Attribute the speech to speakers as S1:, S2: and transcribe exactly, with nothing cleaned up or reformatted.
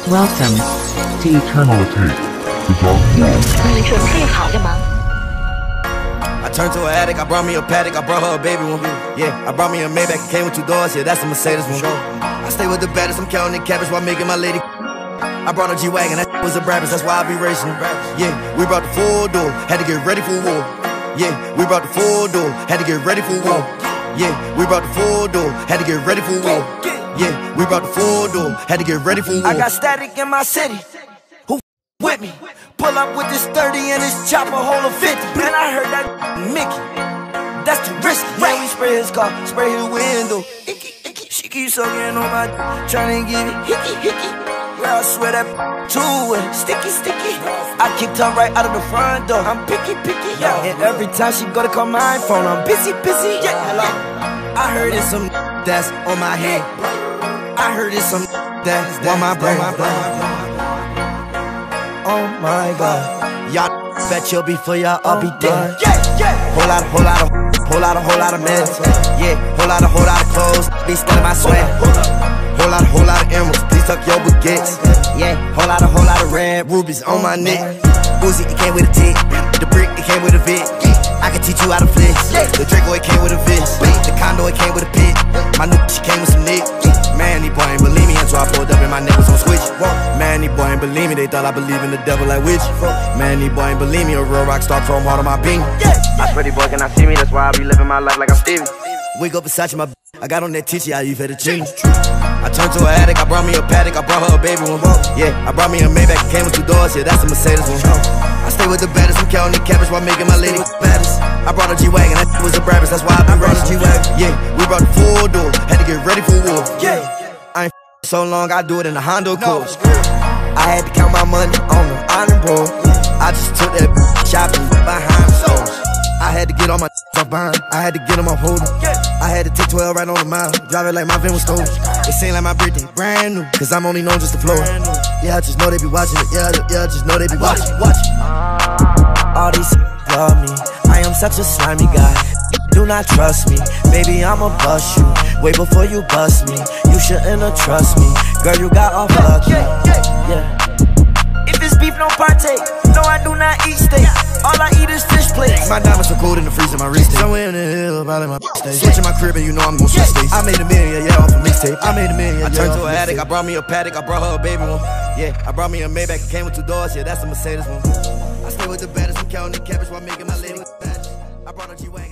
S1: Welcome to Eternity, the Dark World.
S2: 你准备好了吗？
S3: I turned to an addict, I brought me a paddock, I brought her a baby one. Yeah, I brought me a Maybach, it came with two doors, yeah, that's a Mercedes one. I stay with the baddest, I'm counting the cabbage while making my lady. I brought a G-Wagon, that was a Brabus, that's why I be racing. Yeah, we brought the full door, had to get ready for war. Yeah, we brought the full door, had to get ready for war. Yeah, we brought the full door, had to get ready for war. Yeah, we brought the full door, had to get ready for war.
S4: I got static in my city. Who with me? Pull up with this thirty and this chopper hold a fifty. Man, I heard that Mickey. That's too risky. Yeah, we spray his car, spray his window. Icky, icky. She keeps sucking on my trying to give it hickey, hickey. Yeah, I swear that too wet. Sticky, sticky. I kicked her right out of the front door. I'm picky, picky. Yeah, and every time she go to call my phone, I'm busy, busy. Yeah, hello.
S3: I heard it's some that's on my head. I heard it's some that's on my brain.
S4: Oh my God,
S3: y'all bet you'll be for y'all, I'll be dead.
S4: Yeah, yeah.
S3: Whole lot, whole lot of, whole lot of, whole lot of men. Yeah, whole lot of, whole lot of clothes. Be stealing my swag. Whole lot, whole lot of emeralds. Please tuck your baguettes. Yeah, whole lot of, whole lot of red rubies on my neck. Uzi, it came with a tick. The brick, it came with a Vic. I can teach you how to flex. The Draco, it came with a Vist. The condo, it came with a pit. My new she came with some Nick. Man, these boy ain't believe me until I pulled up and my neck was on switch. Man, these boy ain't believe me, they thought I believe in the devil like witch. Man, these boy ain't believe me, a real rock star chrome heart on my beam.
S4: I swear these boy cannot see me, that's why I be living my life like I'm Stevie.
S3: Wake up Versace, my I got on that titchy, I you fettuccine. I turned to an addict, I brought me a paddock, I brought her a baby one. Yeah, I brought me a Maybach, it came with two doors, yeah, that's a Mercedes one. I stay with the baddest, I'm counting the cabbage while making my lady baddest. I brought a G-Wagon, that was a Brabus, that's why I be running G-Wagon. Yeah, we brought the full door, had to get ready for war. Yeah, I ain't so long, I do it in a Honda Accord. I had to count my money on the iron board. I just took that shopping behind the stores. I had to get all my off behind, I had to get them off holding. I had to take twelve right on the mile, drive it like my van was stolen. It seemed like my birthday brand new, cause I'm only known just to flow. Yeah, I just know they be watching it, yeah, yeah, I just know they be watching, watching.
S4: All these love me, I am such a slimy guy. Do not trust me, baby, I'ma bust you. Way before you bust me, you shouldn't have trust me. Girl, you got off lucky, yeah. If it's beef, no partake. No, I do not eat steak. All I eat is fish plates.
S3: My diamonds so cold in the freezer, my wrist. Somewhere in the hill, probably my stage. Switching my crib and you know I'm gon' switch states. I made a million, yeah, off a mixtape. I made a million, yeah, I turned to an addict, I brought me a paddock, I brought her a baby one. Yeah, I brought me a Maybach, it came with two doors, yeah, that's a Mercedes one. I stay with the baddest, I'm counting the cabbage while making my lady baddest. I brought a G-Wagon.